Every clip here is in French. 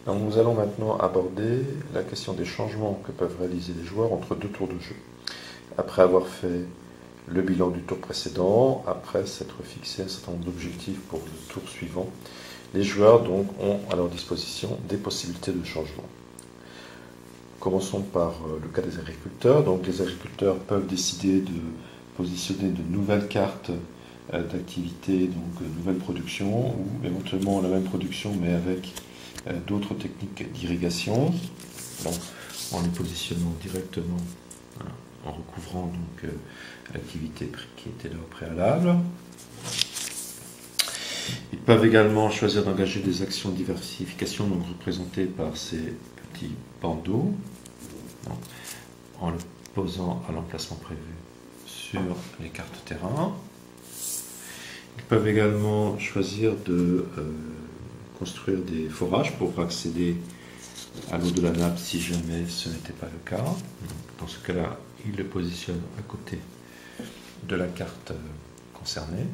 Donc nous allons maintenant aborder la question des changements que peuvent réaliser les joueurs entre deux tours de jeu. Après avoir fait le bilan du tour précédent, après s'être fixé un certain nombre d'objectifs pour le tour suivant, les joueurs donc ont à leur disposition des possibilités de changement. Commençons par le cas des agriculteurs. Donc les agriculteurs peuvent décider de positionner de nouvelles cartes d'activité, donc de nouvelles productions, ou éventuellement la même production mais avec d'autres techniques d'irrigation, en les positionnant directement, en recouvrant donc l'activité qui était là au préalable. Ils peuvent également choisir d'engager des actions de diversification, donc représentées par ces petits bandeaux, en le posant à l'emplacement prévu sur les cartes terrain. Ils peuvent également choisir de construire des forages pour accéder à l'eau de la nappe si jamais ce n'était pas le cas. Dans ce cas-là, ils le positionnent à côté de la carte concernée.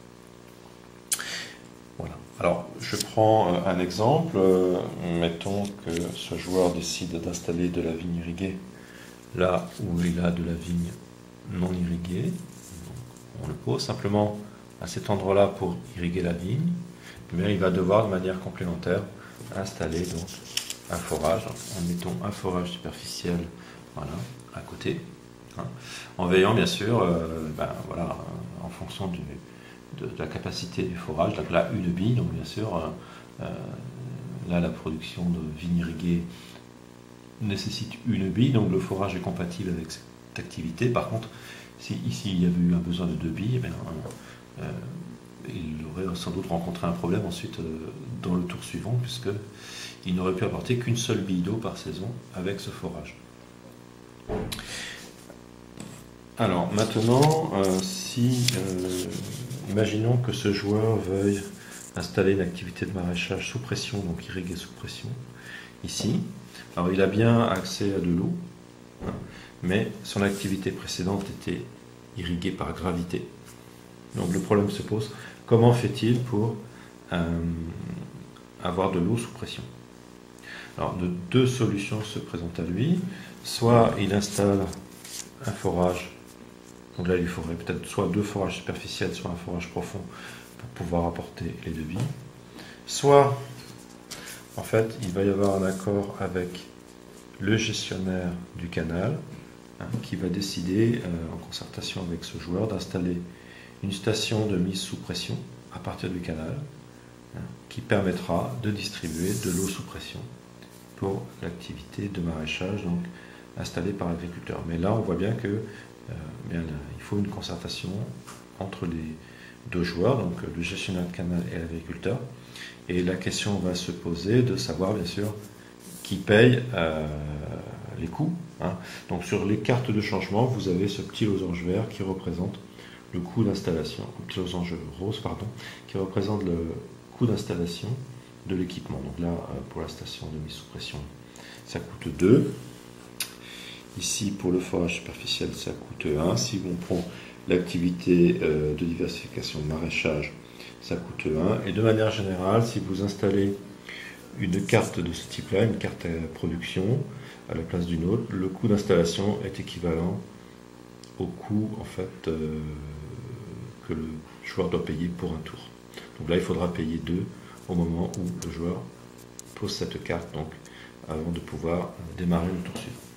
Voilà. Alors, je prends un exemple. Mettons que ce joueur décide d'installer de la vigne irriguée là où il a de la vigne non irriguée. On le pose simplement à cet endroit-là pour irriguer la vigne, mais il va devoir de manière complémentaire installer donc un forage, en mettant un forage superficiel voilà, à côté, en veillant bien sûr voilà, en fonction de la capacité du forage, donc là une bille, donc bien sûr là la production de vigne irriguée nécessite une bille, donc le forage est compatible avec cette activité. Par contre, si ici il y avait eu un besoin de 2 billes, il aurait sans doute rencontré un problème ensuite dans le tour suivant, puisqu'il n'aurait pu apporter qu'une seule bille d'eau par saison avec ce forage. Alors maintenant, imaginons que ce joueur veuille installer une activité de maraîchage sous pression, donc irriguer sous pression, ici. Alors il a bien accès à de l'eau, mais son activité précédente était irriguée par gravité. Donc le problème se pose, comment fait-il pour avoir de l'eau sous pression? Alors deux solutions se présentent à lui. Soit il installe un forage, donc là il lui faudrait peut-être soit 2 forages superficiels, soit un forage profond pour pouvoir apporter les 2 billes. Soit en fait il va y avoir un accord avec le gestionnaire du canal qui va décider en concertation avec ce joueur d'installer une station de mise sous pression à partir du canal qui permettra de distribuer de l'eau sous pression pour l'activité de maraîchage donc installée par l'agriculteur. Mais là on voit bien que il faut une concertation entre les deux joueurs, donc le gestionnaire de canal et l'agriculteur, et la question va se poser de savoir bien sûr qui paye les coûts. Donc sur les cartes de changement, vous avez ce petit losange vert qui représente le coût d'installation, un petit losange rose, pardon, qui représente le coût d'installation de l'équipement. Donc là, pour la station de mise sous pression, ça coûte 2. Ici, pour le forage superficiel, ça coûte 1. Si on prend l'activité de diversification de maraîchage, ça coûte 1. Et de manière générale, si vous installez une carte de ce type-là, une carte à production, à la place d'une autre, le coût d'installation est équivalent au coût en fait, que le joueur doit payer pour un tour. Donc là, il faudra payer 2 au moment où le joueur pose cette carte, donc avant de pouvoir démarrer le tour suivant.